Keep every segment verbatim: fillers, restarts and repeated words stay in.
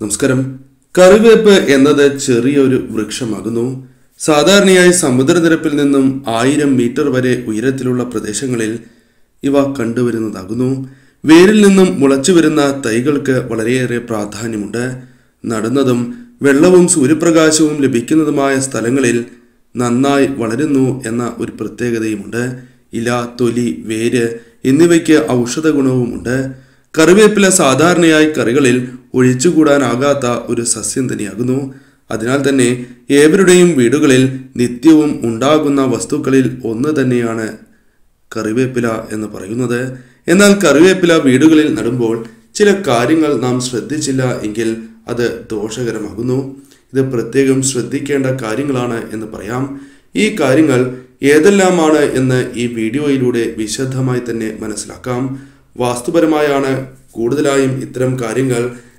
നമസ്കാരം. കറിവേപ്പ് എന്നത് ചെറിയൊരു വൃക്ഷമാകുന്നു. സാധാരണയായി സമുദ്രനിരപ്പിൽ നിന്നും ആയിരം മീറ്റർ വരെ ഉയരത്തിലുള്ള പ്രദേശങ്ങളിൽ ഇവ കണ്ടുവരുന്നതാകുന്നു. വേരിൽ നിന്നും മുളച്ചു വരുന്ന തൈകൾക്ക് വളരെയേറെ പ്രാധാന്യമുണ്ട്. നടുന്നതും വെള്ളവും സൂര്യപ്രകാശവും ലഭിക്കുന്നതുമായ സ്ഥലങ്ങളിൽ നന്നായി വളരുന്നു എന്ന ഒരു പ്രത്യേകതയുമുണ്ട്. ഇല, തൊലി, വേര് എന്നിവയ്ക്ക് ഔഷധ ഗുണവുമുണ്ട്. കറിവേപ്പില സാധാരണയായി കറികളിൽ ഒഴിച്ചുകൂടാനാകാത്ത ഒരു സസ്യം തന്നെയാകുന്നു. അതിനാൽ തന്നെ ഏവരുടെയും വീടുകളിൽ നിത്യവും ഉണ്ടാകുന്ന വസ്തുക്കളിൽ ഒന്ന് തന്നെയാണ് കറിവേപ്പില എന്ന് പറയുന്നത്. എന്നാൽ കറിവേപ്പില വീടുകളിൽ നടുമ്പോൾ ചില കാര്യങ്ങൾ നാം ശ്രദ്ധിച്ചില്ല എങ്കിൽ അത് ദോഷകരമാകുന്നു. ഇത് പ്രത്യേകം ശ്രദ്ധിക്കേണ്ട കാര്യങ്ങളാണ് എന്ന് പറയാം. ഈ കാര്യങ്ങൾ ഏതെല്ലാമാണ് എന്ന് ഈ വീഡിയോയിലൂടെ വിശദമായി തന്നെ മനസ്സിലാക്കാം. വാസ്തുപരമായാണ് കൂടുതലായും ഇത്തരം കാര്യങ്ങൾ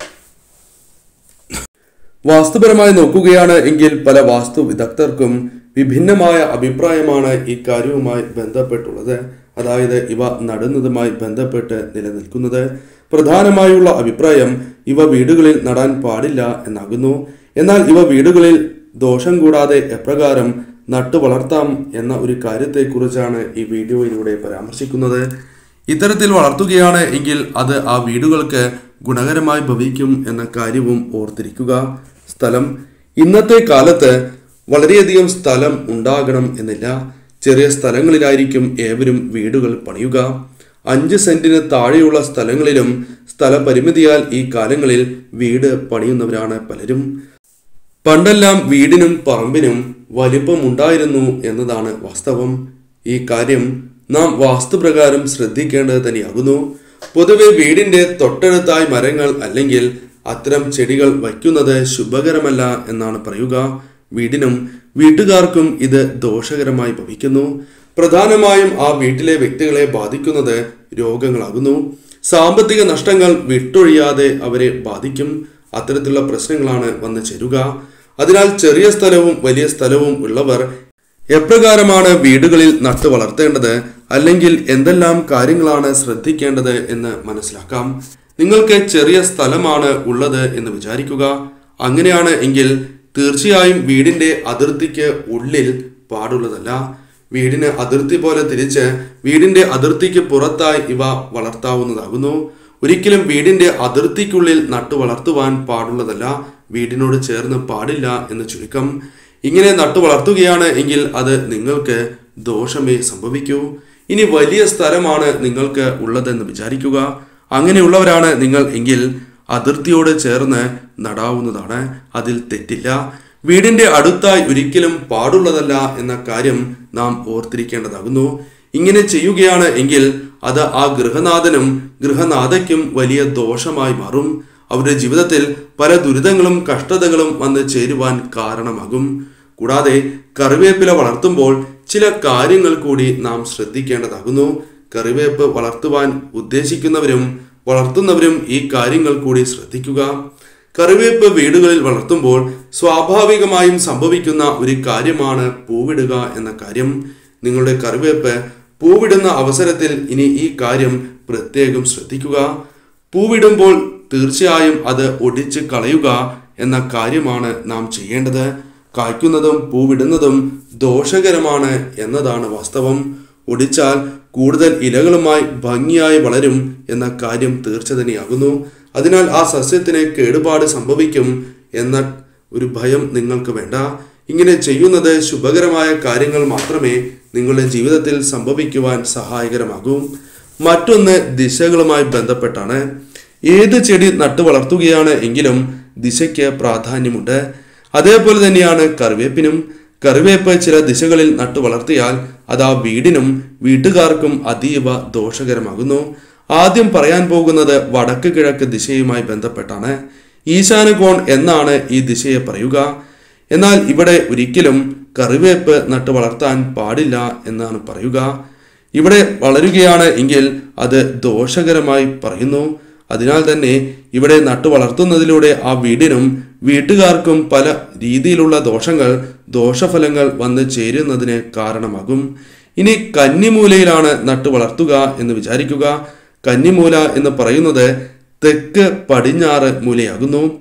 വാസ്തുപരമായി നോക്കുകയാണ് എങ്കിൽ പല വാസ്തു വിദഗ്ധർക്കും വിഭിന്നമായ അഭിപ്രായമാണ് ഈ കാര്യവുമായി ബന്ധപ്പെട്ടുള്ളത്. അതായത് ഇവ നടുന്നതുമായി ബന്ധപ്പെട്ട് നിലനിൽക്കുന്നത്. പ്രധാനമായുള്ള അഭിപ്രായം ഇവ വീടുകളിൽ നടാൻ പാടില്ല എന്നാകുന്നു. എന്നാൽ ഇവ വീടുകളിൽ ദോഷം കൂടാതെ എപ്രകാരം നട്ടു വളർത്താം എന്ന ഒരു കാര്യത്തെക്കുറിച്ചാണ് ഈ വീഡിയോയിലൂടെ പരാമർശിക്കുന്നത്. ഇത്തരത്തിൽ വളർത്തുകയാണ് എങ്കിൽ അത് ആ വീടുകൾക്ക് ഗുണകരമായി ഭവിക്കും എന്ന കാര്യവും ഓർത്തിരിക്കുക. സ്ഥലം. ഇന്നത്തെ കാലത്ത് വളരെയധികം സ്ഥലം ഉണ്ടാകണം എന്നില്ല. ചെറിയ സ്ഥലങ്ങളിലായിരിക്കും ഏവരും വീടുകൾ പണിയുക. അഞ്ച് സെന്റിന് താഴെയുള്ള സ്ഥലങ്ങളിലും സ്ഥലപരിമിതിയാൽ ഈ കാലങ്ങളിൽ വീട് പണിയുന്നവരാണ് പലരും. പണ്ടെല്ലാം വീടിനും പറമ്പിനും വലിപ്പമുണ്ടായിരുന്നു എന്നതാണ് വാസ്തവം. ഈ കാര്യം നാം വാസ്തുപ്രകാരം ശ്രദ്ധിക്കേണ്ടത് തന്നെയാകുന്നു. പൊതുവെ വീടിന്റെ തൊട്ടടുത്തായി മരങ്ങൾ അല്ലെങ്കിൽ അത്തരം ചെടികൾ വയ്ക്കുന്നത് ശുഭകരമല്ല എന്നാണ് പറയുക. വീടിനും വീട്ടുകാർക്കും ഇത് ദോഷകരമായി ഭവിക്കുന്നു. പ്രധാനമായും ആ വീട്ടിലെ വ്യക്തികളെ ബാധിക്കുന്നത് രോഗങ്ങളാകുന്നു. സാമ്പത്തിക നഷ്ടങ്ങൾ വിട്ടൊഴിയാതെ അവരെ ബാധിക്കും. അത്തരത്തിലുള്ള പ്രശ്നങ്ങളാണ് വന്നു ചേരുക. അതിനാൽ ചെറിയ സ്ഥലവും വലിയ സ്ഥലവും ഉള്ളവർ എപ്രകാരമാണ് വീടുകളിൽ നട്ടു വളർത്തേണ്ടത് അല്ലെങ്കിൽ എന്തെല്ലാം കാര്യങ്ങളാണ് ശ്രദ്ധിക്കേണ്ടത് എന്ന് മനസ്സിലാക്കാം. നിങ്ങൾക്ക് ചെറിയ സ്ഥലമാണ് ഉള്ളത് എന്ന് വിചാരിക്കുക. അങ്ങനെയാണ് എങ്കിൽ തീർച്ചയായും വീടിന്റെ അതിർത്തിക്ക് ഉള്ളിൽ പാടുള്ളതല്ല. വീടിന് അതിർത്തി പോലെ തിരിച്ച് വീടിന്റെ അതിർത്തിക്ക് പുറത്തായി ഇവ വളർത്താവുന്നതാകുന്നു. ഒരിക്കലും വീടിന്റെ അതിർത്തിക്കുള്ളിൽ നട്ടു വളർത്തുവാൻ പാടുള്ളതല്ല. വീടിനോട് ചേർന്ന് പാടില്ല എന്ന് ചുരുക്കം. ഇങ്ങനെ നട്ടു വളർത്തുകയാണ് എങ്കിൽ അത് നിങ്ങൾക്ക് ദോഷമേ സംഭവിക്കൂ. ഇനി വലിയ സ്ഥലമാണ് നിങ്ങൾക്ക് ഉള്ളതെന്ന് വിചാരിക്കുക. അങ്ങനെയുള്ളവരാണ് നിങ്ങൾ എങ്കിൽ അതിർത്തിയോട് ചേർന്ന് നടാവുന്നതാണ്. അതിൽ തെറ്റില്ല. വീടിന്റെ അടുത്തായി ഒരിക്കലും പാടുള്ളതല്ല എന്ന കാര്യം നാം ഓർത്തിരിക്കേണ്ടതാകുന്നു. ഇങ്ങനെ ചെയ്യുകയാണ് എങ്കിൽ അത് ആ ഗൃഹനാഥനും ഗൃഹനാഥയ്ക്കും വലിയ ദോഷമായി മാറും. അവരുടെ ജീവിതത്തിൽ പല ദുരിതങ്ങളും കഷ്ടതകളും വന്ന് ചേരുവാൻ കാരണമാകും. കൂടാതെ കറിവേപ്പില വളർത്തുമ്പോൾ ചില കാര്യങ്ങൾ കൂടി നാം ശ്രദ്ധിക്കേണ്ടതാകുന്നു. കറിവേപ്പ് വളർത്തുവാൻ ഉദ്ദേശിക്കുന്നവരും വളർത്തുന്നവരും ഈ കാര്യങ്ങൾ കൂടി ശ്രദ്ധിക്കുക. കറിവേപ്പ് വീടുകളിൽ വളർത്തുമ്പോൾ സ്വാഭാവികമായും സംഭവിക്കുന്ന ഒരു കാര്യമാണ് പൂവിടുക എന്ന കാര്യം. നിങ്ങളുടെ കറിവേപ്പ് പൂവിടുന്ന അവസരത്തിൽ ഇനി ഈ കാര്യം പ്രത്യേകം ശ്രദ്ധിക്കുക. പൂവിടുമ്പോൾ തീർച്ചയായും അത് ഒടിച്ച് കളയുക എന്ന കാര്യമാണ് നാം ചെയ്യേണ്ടത്. കായ്ക്കുന്നതും പൂവിടുന്നതും ദോഷകരമാണ് എന്നതാണ് വാസ്തവം. ഒടിച്ചാൽ കൂടുതൽ ഇലകളുമായി ഭംഗിയായി വളരും എന്ന കാര്യം തീർച്ച തന്നെയാകുന്നു. അതിനാൽ ആ സസ്യത്തിന് കേടുപാട് സംഭവിക്കും എന്ന ഒരു ഭയം നിങ്ങൾക്ക് വേണ്ട. ഇങ്ങനെ ചെയ്യുന്നത് ശുഭകരമായ കാര്യങ്ങൾ മാത്രമേ നിങ്ങളുടെ ജീവിതത്തിൽ സംഭവിക്കുവാൻ സഹായകരമാകൂ. മറ്റൊന്ന് ദിശകളുമായി ബന്ധപ്പെട്ടാണ്. ഏത് ചെടി നട്ടു വളർത്തുകയാണ് എങ്കിലും ദിശയ്ക്ക് പ്രാധാന്യമുണ്ട്. അതേപോലെ തന്നെയാണ് കറിവേപ്പിനും. കറിവേപ്പ് ചില ദിശകളിൽ നട്ടു വളർത്തിയാൽ അത് ആ വീടിനും വീട്ടുകാർക്കും അതീവ ദോഷകരമാകുന്നു. ആദ്യം പറയാൻ പോകുന്നത് വടക്ക് കിഴക്ക് ദിശയുമായി ബന്ധപ്പെട്ടാണ്. ഈശാനകോൺ എന്നാണ് ഈ ദിശയെ പറയുക. എന്നാൽ ഇവിടെ ഒരിക്കലും കറിവേപ്പ് നട്ടു വളർത്താൻ പാടില്ല എന്നാണ് പറയുക. ഇവിടെ വളരുകയാണ് എങ്കിൽ അത് ദോഷകരമായി പറയുന്നു. അതിനാൽ തന്നെ ഇവിടെ നട്ടു വളർത്തുന്നതിലൂടെ ആ വീടിനും വീട്ടുകാർക്കും പല രീതിയിലുള്ള ദോഷങ്ങൾ ദോഷഫലങ്ങൾ വന്ന് ചേരുന്നതിന് കാരണമാകും. ഇനി കന്നിമൂലയിലാണ് നട്ടു വളർത്തുക എന്ന് വിചാരിക്കുക. കന്നിമൂല എന്ന് പറയുന്നത് തെക്ക് പടിഞ്ഞാറ് മൂലയാകുന്നു.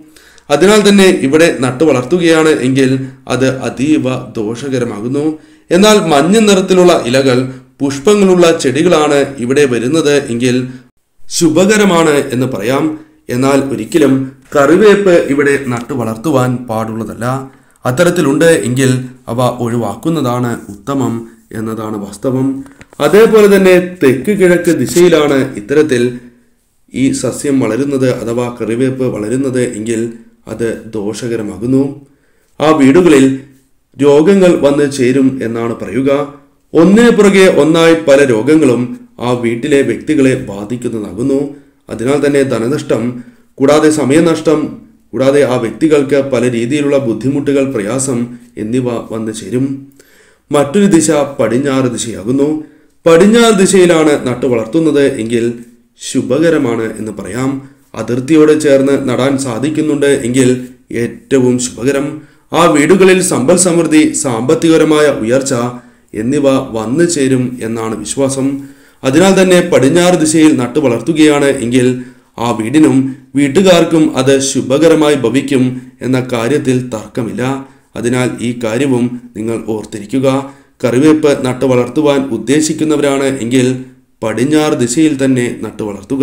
അതിനാൽ തന്നെ ഇവിടെ നട്ടു വളർത്തുകയാണ് എങ്കിൽ അത് അതീവ ദോഷകരമാകുന്നു. എന്നാൽ മഞ്ഞ നിറത്തിലുള്ള ഇലകൾ പുഷ്പങ്ങളുള്ള ചെടികളാണ് ഇവിടെ വരുന്നത് എങ്കിൽ ശുഭകരമാണ് എന്ന് പറയാം. എന്നാൽ ഒരിക്കലും കറിവേപ്പ് ഇവിടെ നട്ടു വളർത്തുവാൻ പാടുള്ളതല്ല. അത്തരത്തിലുണ്ട് എങ്കിൽ അവ ഒഴിവാക്കുന്നതാണ് ഉത്തമം എന്നതാണ് വാസ്തവം. അതേപോലെ തന്നെ തെക്ക് കിഴക്ക് ദിശയിലാണ് ഇത്തരത്തിൽ ഈ സസ്യം വളരുന്നത് അഥവാ കറിവേപ്പ് വളരുന്നത് എങ്കിൽ അത് ദോഷകരമാകുന്നു. ആ വീടുകളിൽ രോഗങ്ങൾ വന്ന് ചേരും എന്നാണ് പറയുക. ഒന്നിനു പുറകെ ഒന്നായി പല രോഗങ്ങളും ആ വീട്ടിലെ വ്യക്തികളെ ബാധിക്കുന്നതാകുന്നു. അതിനാൽ തന്നെ ധനനഷ്ടം, കൂടാതെ സമയനഷ്ടം, കൂടാതെ ആ വ്യക്തികൾക്ക് പല രീതിയിലുള്ള ബുദ്ധിമുട്ടുകൾ, പ്രയാസം എന്നിവ വന്നു ചേരും. മറ്റൊരു ദിശ പടിഞ്ഞാറ് ദിശയാകുന്നു. പടിഞ്ഞാറ് ദിശയിലാണ് നട്ടു വളർത്തുന്നത് എങ്കിൽ ശുഭകരമാണ് എന്ന് പറയാം. അതിർത്തിയോട് ചേർന്ന് നടാൻ സാധിക്കുന്നുണ്ട് എങ്കിൽ ഏറ്റവും ശുഭകരം. ആ വീടുകളിൽ സമ്പൽ സമൃദ്ധി, സാമ്പത്തികപരമായ ഉയർച്ച എന്നിവ വന്നു ചേരും എന്നാണ് വിശ്വാസം. അതിനാൽ തന്നെ പടിഞ്ഞാറ് ദിശയിൽ നട്ടു വളർത്തുകയാണ് എങ്കിൽ ആ വീടിനും വീട്ടുകാർക്കും അത് ശുഭകരമായി ഭവിക്കും എന്ന കാര്യത്തിൽ തർക്കമില്ല. അതിനാൽ ഈ കാര്യവും നിങ്ങൾ ഓർത്തിരിക്കുക. കറിവേപ്പ് നട്ടു വളർത്തുവാൻ ഉദ്ദേശിക്കുന്നവരാണ് എങ്കിൽ പടിഞ്ഞാറ് ദിശയിൽ തന്നെ നട്ടു വളർത്തുക.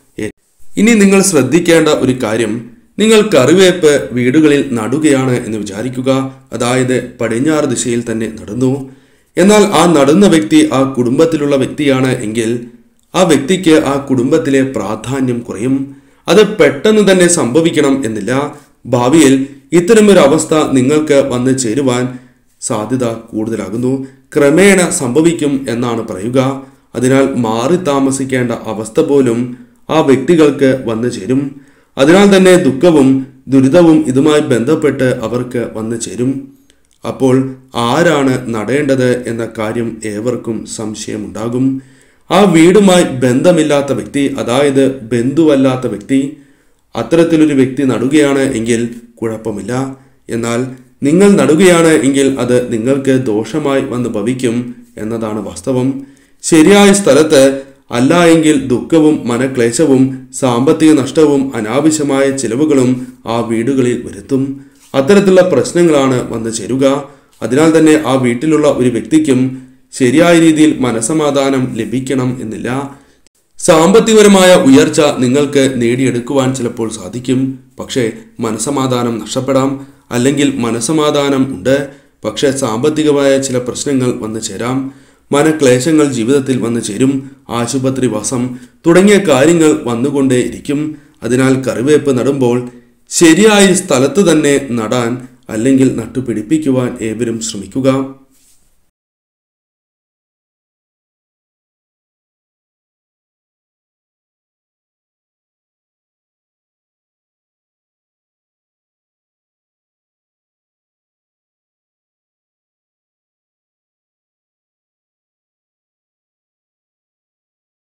ഇനി നിങ്ങൾ ശ്രദ്ധിക്കേണ്ട ഒരു കാര്യം, നിങ്ങൾ കറിവേപ്പ് വീടുകളിൽ നടുകയാണ് എന്ന് വിചാരിക്കുക. അതായത് പടിഞ്ഞാറ് ദിശയിൽ തന്നെ നടുന്നു. എന്നാൽ ആ നടുന്ന വ്യക്തി ആ കുടുംബത്തിലുള്ള വ്യക്തിയാണ് എങ്കിൽ ആ വ്യക്തിക്ക് ആ കുടുംബത്തിലെ പ്രാധാന്യം കുറയും. അത് പെട്ടെന്ന് തന്നെ സംഭവിക്കണം എന്നില്ല. ഭാവിയിൽ ഇത്തരമൊരു അവസ്ഥ നിങ്ങൾക്ക് വന്നു ചേരുവാൻ സാധ്യത കൂടുതലാകുന്നു. ക്രമേണ സംഭവിക്കും എന്നാണ് പറയുക. അതിനാൽ മാറി താമസിക്കേണ്ട അവസ്ഥ പോലും ആ വ്യക്തികൾക്ക് വന്നു ചേരും. അതിനാൽ തന്നെ ദുഃഖവും ദുരിതവും ഇതുമായി ബന്ധപ്പെട്ട് അവർക്ക് വന്നു ചേരും. അപ്പോൾ ആരാണ് നടേണ്ടത് എന്ന കാര്യം ഏവർക്കും സംശയമുണ്ടാകും. ആ വീടുമായി ബന്ധമില്ലാത്ത വ്യക്തി, അതായത് ബന്ധുവല്ലാത്ത വ്യക്തി, അത്തരത്തിലൊരു വ്യക്തി നടുകയാണ് എങ്കിൽ കുഴപ്പമില്ല. എന്നാൽ നിങ്ങൾ നടുകയാണ് എങ്കിൽ അത് നിങ്ങൾക്ക് ദോഷമായി വന്ന് ഭവിക്കും എന്നതാണ് വാസ്തവം. ശരിയായ സ്ഥലത്ത് അല്ല എങ്കിൽ ദുഃഖവും മനക്ലേശവും സാമ്പത്തിക നഷ്ടവും അനാവശ്യമായ ചിലവുകളും ആ വീടുകളിൽ വരുത്തും. അത്തരത്തിലുള്ള പ്രശ്നങ്ങളാണ് വന്നു ചേരുക. അതിനാൽ തന്നെ ആ വീട്ടിലുള്ള ഒരു വ്യക്തിക്കും ശരിയായ രീതിയിൽ മനസമാധാനം ലഭിക്കണം എന്നില്ല. സാമ്പത്തികപരമായ ഉയർച്ച നിങ്ങൾക്ക് നേടിയെടുക്കുവാൻ ചിലപ്പോൾ സാധിക്കും, പക്ഷേ മനസമാധാനം നഷ്ടപ്പെടാം. അല്ലെങ്കിൽ മനസമാധാനം ഉണ്ട്, പക്ഷേ സാമ്പത്തികമായ ചില പ്രശ്നങ്ങൾ വന്നു ചേരാം. മനക്ലേശങ്ങൾ ജീവിതത്തിൽ വന്നു ചേരും. ആശുപത്രി വാസം തുടങ്ങിയ കാര്യങ്ങൾ വന്നുകൊണ്ടേ ഇരിക്കും. അതിനാൽ കറിവേപ്പ് നടുമ്പോൾ ശരിയായ സ്ഥലത്ത് തന്നെ നടാൻ അല്ലെങ്കിൽ നട്ടുപിടിപ്പിക്കുവാൻ ഏവരും ശ്രമിക്കുക.